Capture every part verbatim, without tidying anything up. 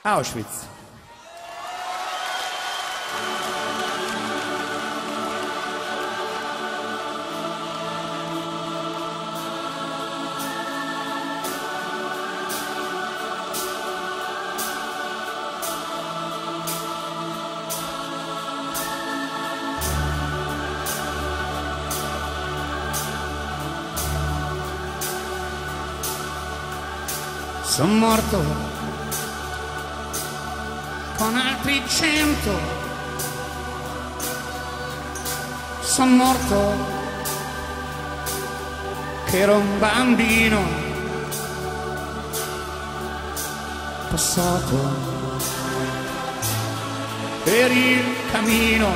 Auschwitz. Sono morto con altri cento, sono morto che ero un bambino passato per il cammino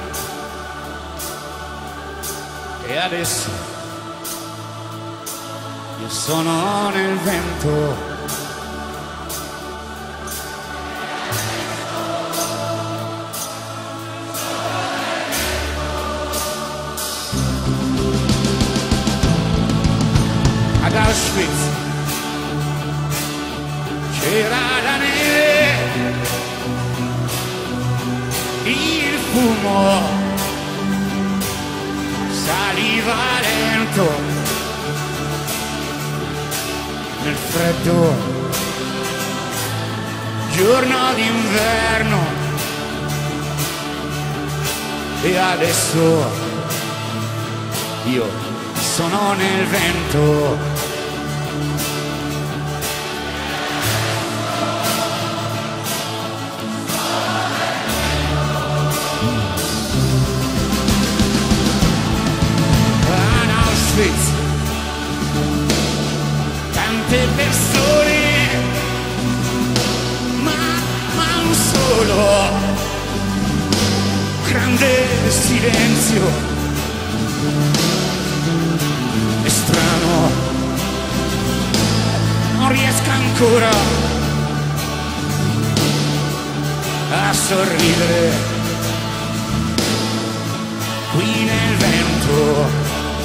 e adesso io sono nel vento. Ad Auschwitz c'era la neve, il fumo saliva lento nel freddo giorno d'inverno e adesso io sono nel vento. Ad Auschwitz tante persone, ma, ma un solo grande silenzio. È strano, non riesco ancora a sorridere qui nel vento.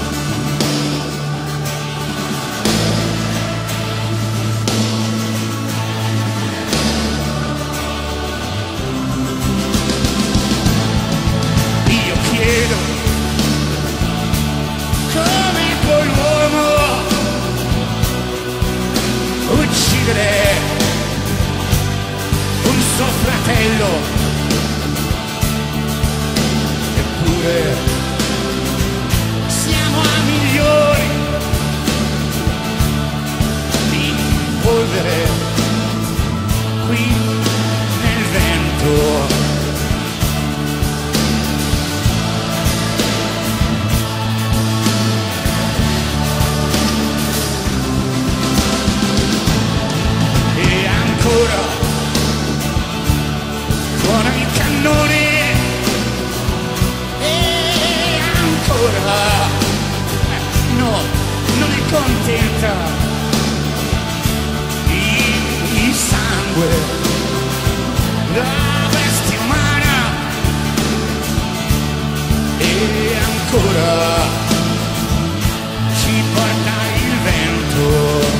Io chiedo come può l'uomo uccidere un suo fratello, eppure siamo a milioni di polvere qui nel vento. Ancora suona il cannone e ancora no, non è contenta il, il sangue, la bestia umana e ancora ci porta il vento.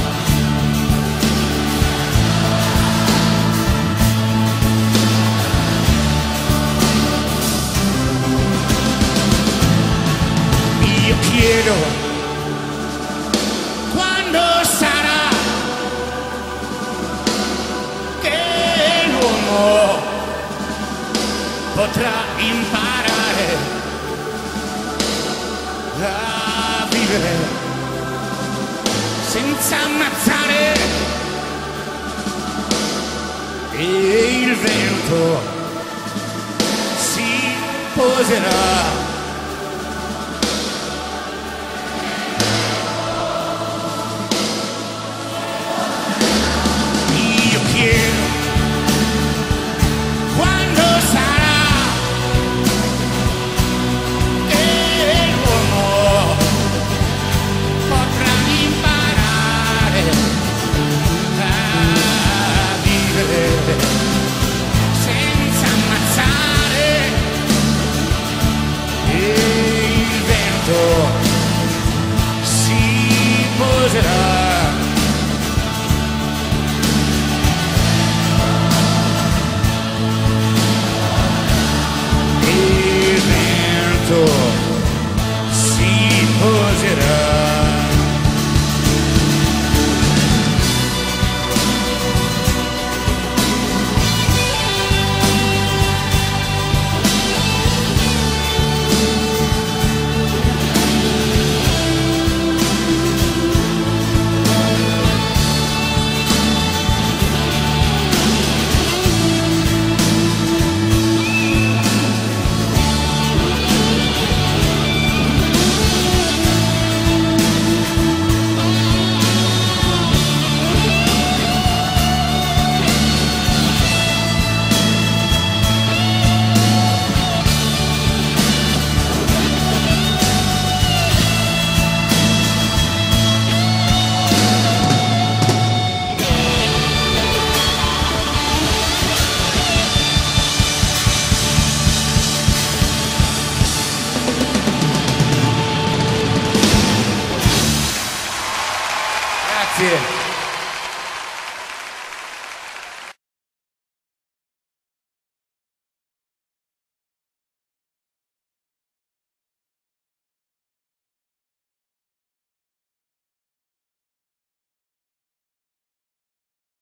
Io chiedo quando sarà che l'uomo potrà imparare a vivere senza ammazzare e il vento si poserà. Quando sarà che l'uomo potrà imparare a vivere senza ammazzare Grazie.